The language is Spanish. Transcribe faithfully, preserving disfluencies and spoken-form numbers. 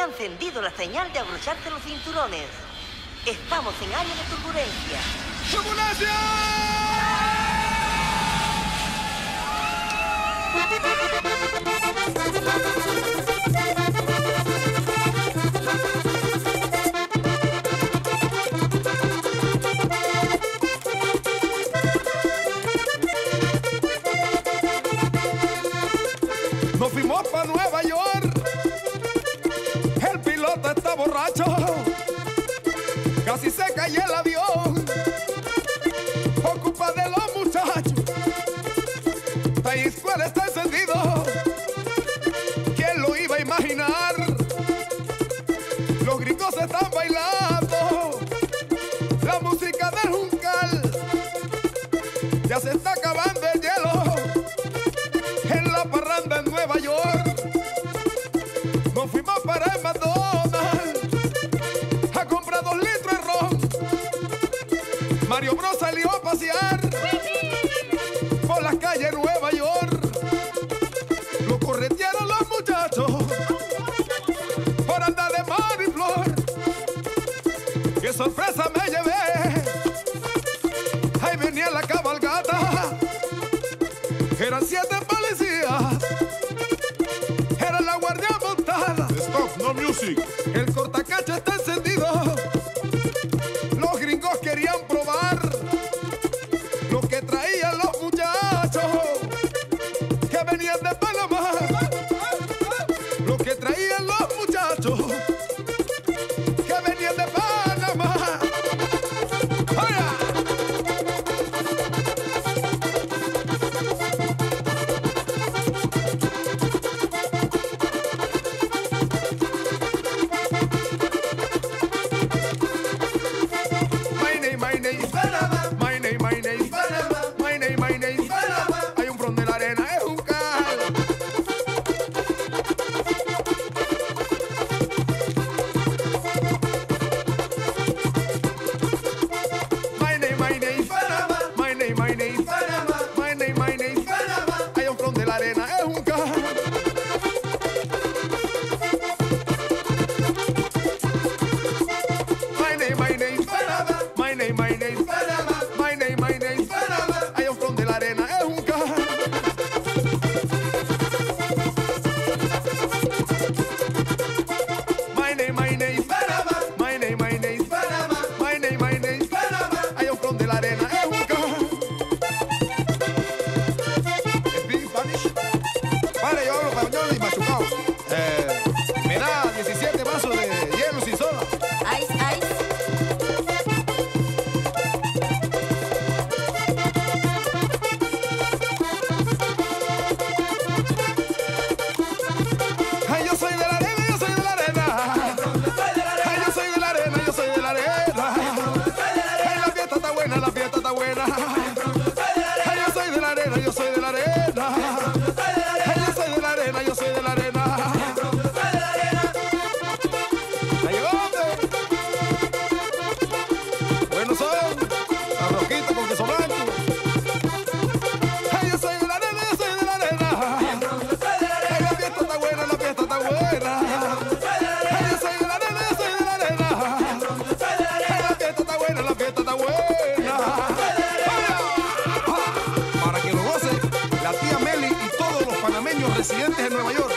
encendido la señal de abrocharse los cinturones. Estamos en área de turbulencia. ¡Turbulencia! Nos fuimos para Nueva York. El piloto está borracho. Casi se cayó el avión por culpa de los muchachos. Times Square está encendido. ¿Quién lo iba a imaginar? Los gringos están bailando la música del Juncal. Ya se está acabando el hielo en la parranda en Nueva York. Nos fuimos para el McDonald's a comprar dos litros de ron. Mario Bros salió a pasear por las calles de Nueva York. Lo corretearon los muchachos por andar de mar y flor. ¡Qué sorpresa me llevé! Ahí venía la cabalgata. Eran siete policías. Era la guardia montada. Stop, no music. El cortacacha está encendido. Los gringos querían probar lo que traían los muchachos que venían de Panamá. Lo que traían los muchachos que venían de Panamá. ¡Hola! My name is Panama. My name, my name is Panama. My name, my name is Panama. Hay un front de la arena, es un cal. My name, my name is Panama. My name, my name is Panama. My name, my name is Panama. Hay un front de la arena, es un cal. My name, my name is Panama. My name, my name is Panama. My name, my name is Panama. Hay un front de la arena, es un cal. My name, my name is Panama. My name, my name is Panama. My name, my name is Panama. Hay un front de la arena, es un cal. ¿Speak Spanish? Vale, yo hablo español y machucado. Eh, me da diecisiete vasos de hielo sin soda. Ice, ice. Ay, yo soy de la arena, yo soy de la arena. Ay, yo soy de la arena, yo soy de la arena. Ay, la fiesta está buena, la fiesta está buena. Ay, yo soy de la arena, yo soy de la arena. Ay, yo soy de la arena, yo soy de la arena. Ay, hombre. Buenos son las roquitas con queso blanco. Ay, yo soy de la arena, yo soy de la arena. Ay, la fiesta está buena, la fiesta está buena. Ay, yo soy de la arena, yo soy de la arena. Ay, la fiesta está buena, la fiesta está buena. Para que lo goce la tía Meli y todos los panameños residentes en Nueva York.